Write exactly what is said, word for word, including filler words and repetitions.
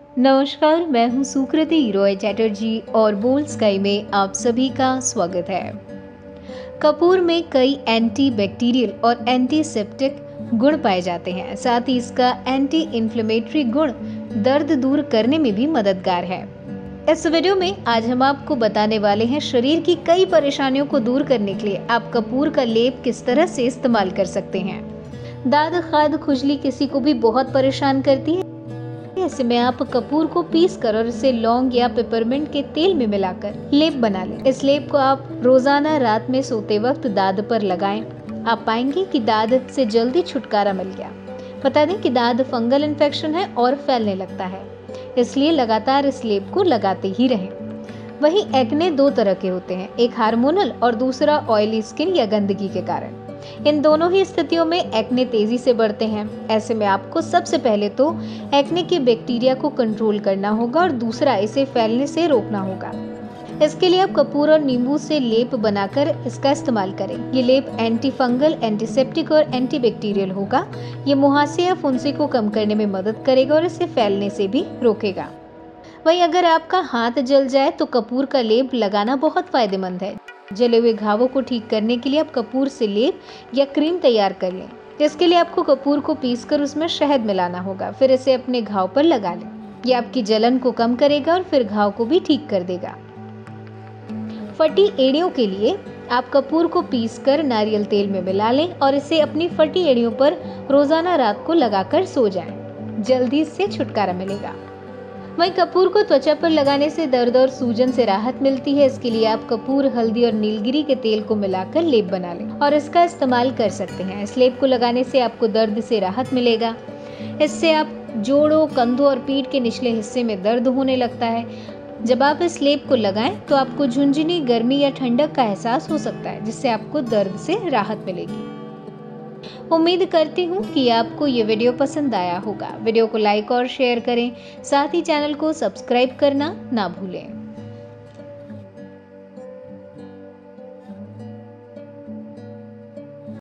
नमस्कार, मैं हूं सुकृति रॉय चैटर्जी और बोल्ड स्काई में आप सभी का स्वागत है। कपूर में कई एंटी बैक्टीरियल और एंटीसेप्टिक गुण पाए जाते हैं। साथ ही इसका एंटी इन्फ्लेमेटरी गुण दर्द दूर करने में भी मददगार है। इस वीडियो में आज हम आपको बताने वाले हैं शरीर की कई परेशानियों को दूर करने के लिए आप कपूर का लेप किस तरह से इस्तेमाल कर सकते हैं। दाद, खाद, खुजली किसी को भी बहुत परेशान करती है। ऐसे में आप कपूर को पीस कर और इसे लौंग या पेपरमिंट के तेल में मिलाकर लेप बना लें। इस लेप को आप रोजाना रात में सोते वक्त दाद पर लगाएं। आप पाएंगे कि दाद से जल्दी छुटकारा मिल गया। बता दें कि दाद फंगल इन्फेक्शन है और फैलने लगता है, इसलिए लगातार इस लेप को लगाते ही रहें। वहीं एक्ने दो तरह के होते हैं, एक हार्मोनल और दूसरा ऑयली स्किन या गंदगी के कारण। इन दोनों ही स्थितियों में एक्ने तेजी से बढ़ते हैं। ऐसे में आपको सबसे पहले तो एक्ने के बैक्टीरिया को कंट्रोल करना होगा और दूसरा इसे फैलने से रोकना होगा। इसके लिए आप कपूर और नींबू से लेप बनाकर इसका इस्तेमाल करें। ये लेप एंटी फंगल, एंटीसेप्टिक और एंटीबैक्टीरियल होगा। ये मुहासे या फुंसी को कम करने में मदद करेगा और इसे फैलने से भी रोकेगा। वहीं अगर आपका हाथ जल जाए तो कपूर का लेप लगाना बहुत फायदेमंद है। जले हुए घावों को ठीक करने के लिए आप कपूर से लेप या क्रीम तैयार कर लें। इसके लिए आपको कपूर को पीसकर उसमें शहद मिलाना होगा, फिर इसे अपने घाव पर लगा लें। यह आपकी जलन को कम करेगा और फिर घाव को भी ठीक कर देगा। फटी एड़ियों के लिए आप कपूर को पीसकर नारियल तेल में मिला लें और इसे अपनी फटी एड़ियों पर रोजाना रात को लगाकर सो जाएं। जल्दी इससे छुटकारा मिलेगा। वहीं कपूर को त्वचा पर लगाने से दर्द और सूजन से राहत मिलती है। इसके लिए आप कपूर, हल्दी और नीलगिरी के तेल को मिलाकर लेप बना लें और इसका इस्तेमाल कर सकते हैं। इस लेप को लगाने से आपको दर्द से राहत मिलेगा। इससे आप जोड़ों, कंधों और पीठ के निचले हिस्से में दर्द होने लगता है। जब आप इस लेप को लगाएं तो आपको झुंझुनी, गर्मी या ठंडक का एहसास हो सकता है, जिससे आपको दर्द से राहत मिलेगी। उम्मीद करती हूँ कि आपको ये वीडियो पसंद आया होगा। वीडियो को लाइक और शेयर करें, साथ ही चैनल को सब्सक्राइब करना ना भूलें।